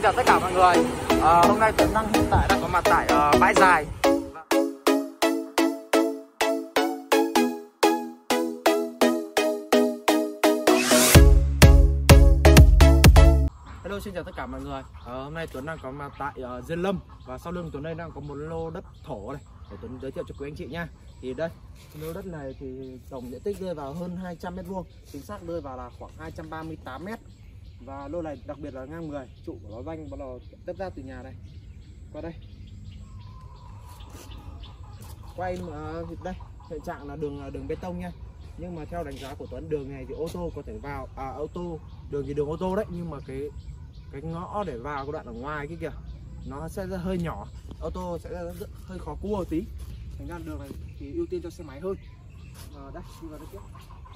chào tất cả mọi người. Hôm nay Tuấn đang hiện tại đang có mặt tại bãi dài. Hello, xin chào tất cả mọi người. Hôm nay Tuấn đang có mặt tại Diên Lâm và sau lưng Tuấn đây đang có một lô đất thổ này để Tuấn giới thiệu cho quý anh chị nha. Thì đây, lô đất này thì tổng diện tích rơi vào hơn 200 m², chính xác rơi vào là khoảng 238 m. Và lô này đặc biệt là ngang 10, trụ của nó danh bắt đầu đất ra từ nhà này qua đây. Quay đây, hiện trạng là đường bê tông nha. Nhưng mà theo đánh giá của Tuấn, đường này thì ô tô có thể vào, đường thì đường ô tô đấy, nhưng mà cái ngõ để vào cái đoạn ở ngoài kia kìa nó sẽ hơi nhỏ, ô tô sẽ hơi khó cua một tí, thành ra đường này thì ưu tiên cho xe máy hơn. Đây, đi vào đây tiếp.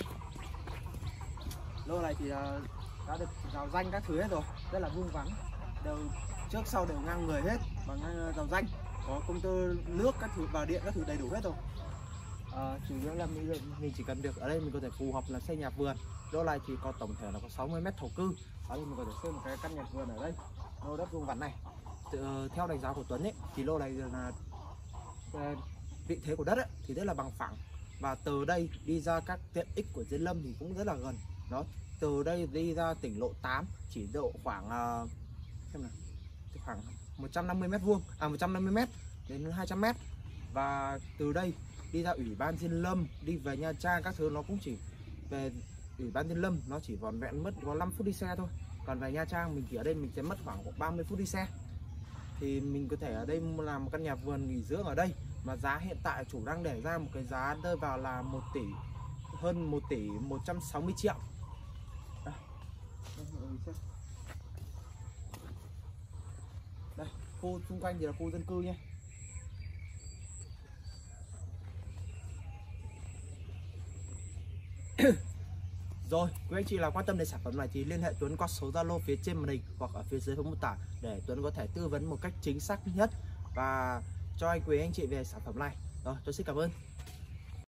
Lô này thì đã được rào danh các thứ hết rồi, rất là vuông vắn, đều trước sau đều ngang người hết và ngang rào danh, có công tơ nước các thứ và điện các thứ đầy đủ hết rồi. Chủ yếu là mình chỉ cần được ở đây mình có thể phù hợp là xây nhà vườn. Lô này thì có tổng thể là có 60 m thổ cư. Ở đây mình có thể xây một cái căn nhà vườn ở đây. Lô đất vuông vắn này. Theo đánh giá của Tuấn ấy thì lô này là vị thế của đất ấy, thì rất là bằng phẳng, và từ đây đi ra các tiện ích của Diên Lâm thì cũng rất là gần. Đó, từ đây đi ra tỉnh lộ 8 chỉ độ khoảng xem nào, khoảng 150 m², 150 m đến 200 m. Và từ đây đi ra ủy ban Diên Lâm, đi về Nha Trang các thứ nó cũng chỉ về ủy ban Diên Lâm nó chỉ vỏn vẹn mất có 5 phút đi xe thôi. Còn về Nha Trang mình chỉ ở đây mình sẽ mất khoảng 30 phút đi xe. Thì mình có thể ở đây làm một căn nhà vườn nghỉ dưỡng ở đây, mà giá hiện tại chủ đang để ra một cái giá rơi vào là 1 tỷ, hơn 1 tỷ 160 triệu. Đây, khu xung quanh thì là khu dân cư nhé. Rồi, quý anh chị nào quan tâm đến sản phẩm này thì liên hệ Tuấn qua số Zalo phía trên màn hình hoặc ở phía dưới phần mô tả để Tuấn có thể tư vấn một cách chính xác nhất và cho quý anh chị về sản phẩm này. Rồi, tôi xin cảm ơn.